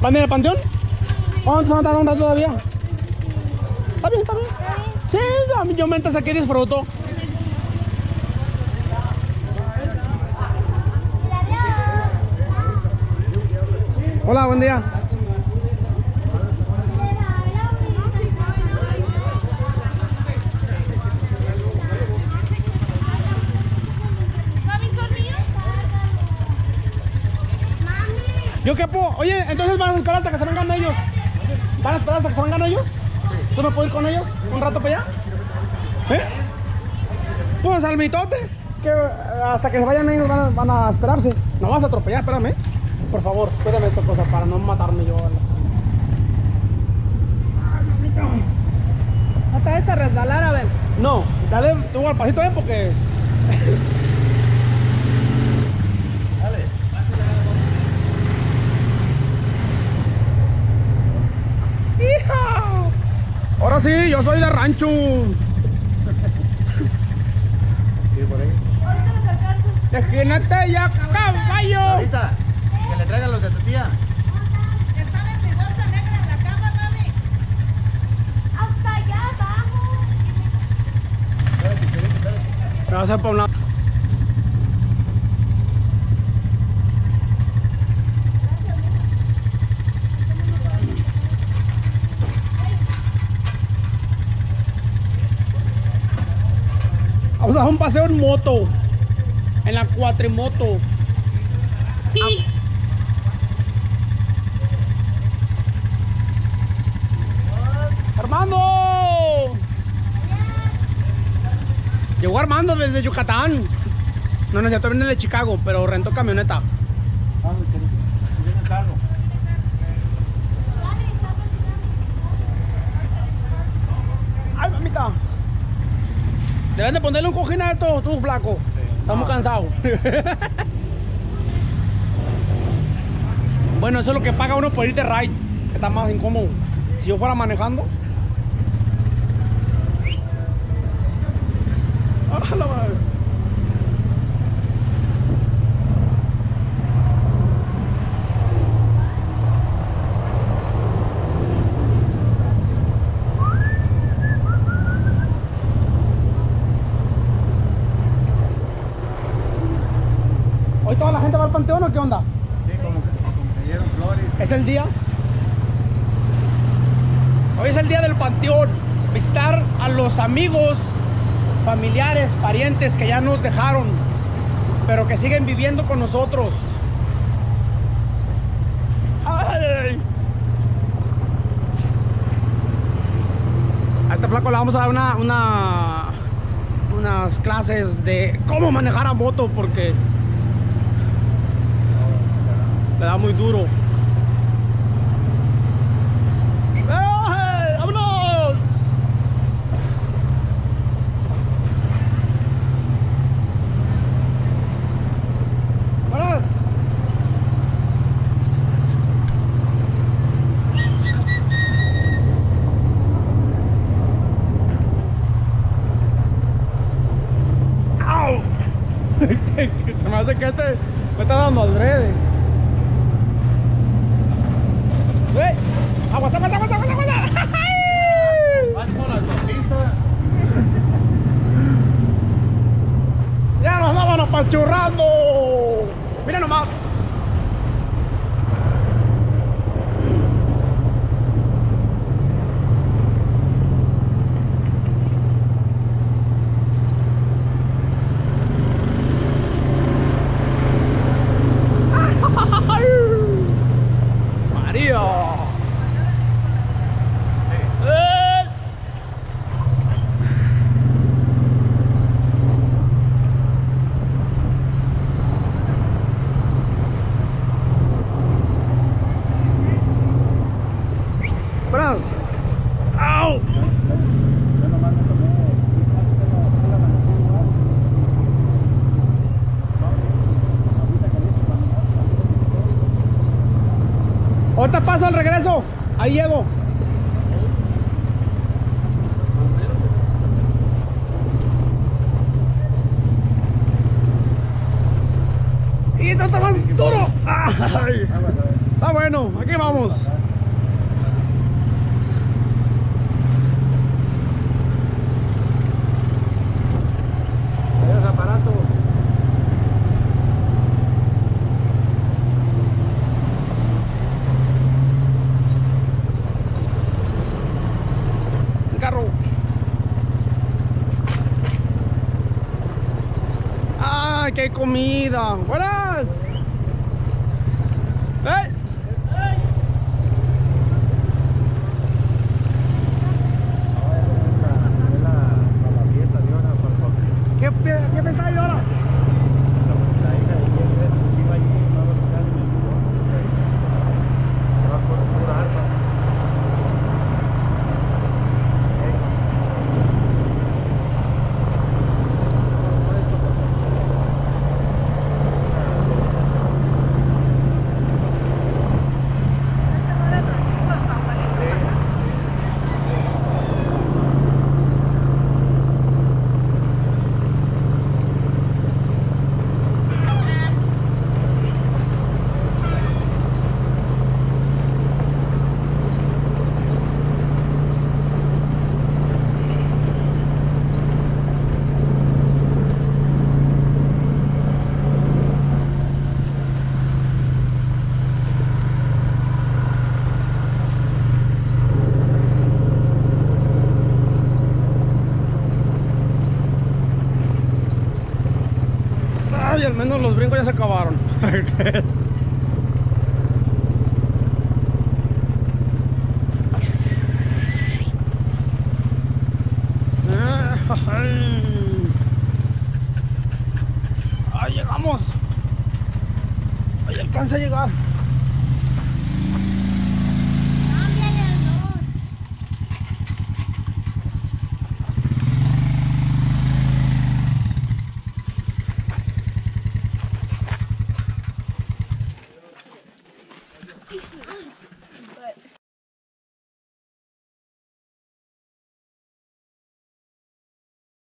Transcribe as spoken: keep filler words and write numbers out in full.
¿Van a ir al panteón? ¿Cuántos van a tardar un rato todavía? Está bien, está bien. Sí, yo, yo mientras aquí disfruto. Hola, buen día. ¿Yo qué puedo? Oye, entonces van a esperar hasta que se vengan ellos. ¿Van a esperar hasta que se vengan ellos? Sí. ¿Tú me puedes ir con ellos un rato para allá? ¿Eh? Pues al mitote, que hasta que se vayan ellos van a, van a esperarse. No vas a atropellar, espérame. Por favor, cuídame esta cosa para no matarme yo. ¿No te vas a resbalar, a ver? No, dale tú al pasito, ¿eh? Porque... Dale. ¡Hija! Ahora sí, yo soy de rancho. Sí, por ahí. ¡Desquínate ya, caballo! Ahorita, que le traigan los de tu tía. Están en mi bolsa negra en la cama, mami. Hasta allá abajo. Espérate, espérate, espérate. Me va a hacer para un lado. Vamos a dar un paseo en moto. En la cuatrimoto. Sí. ¡Armando! Llegó Armando desde Yucatán. No, no es cierto, viene de Chicago, pero rentó camioneta. Vamos, que viene el carro. ¡Ay, mamita! Deben de ponerle un cojín a esto, tú, flaco. Sí. Estamos No. cansados. Bueno, eso es lo que paga uno por ir de ride, que está más incómodo. Si yo fuera manejando. ¡Ah, la madre! ¿Hoy toda la gente va al panteón o qué onda? Sí, como que, como que dieron flores. ¿Es el día? Hoy es el día del panteón. Visitar a los amigos, familiares, parientes que ya nos dejaron, pero que siguen viviendo con nosotros. ¡Ay! A este flaco le vamos a dar una, una, unas clases de cómo manejar a moto, porque le da muy duro. ¡Eh! ¡Vámonos! ¡Vámonos! ¡Au! Se me hace que este me está dando adrede. ¡Eh! ¡Aguas, aguas, aguas, aguas, aguas! Vas por las pistas. ¡Ya nos andaban apachurrando! ¡Mira nomás! ¡María! ¡Eh! ¡Bras! ¡Au! Yo nomás me tomé. Ahorita paso al regreso. Ahí llego. Y esto está más duro. ¡Ay! Está bueno, aquí vamos. Ese aparato. El carro. ¡Ay, qué comida! ¡Buenas! ¡Ey! ¿Qué, qué, qué me está ahí ahora? Ay, al menos los brincos ya se acabaron. Ay, llegamos. Ay, alcanza a llegar. But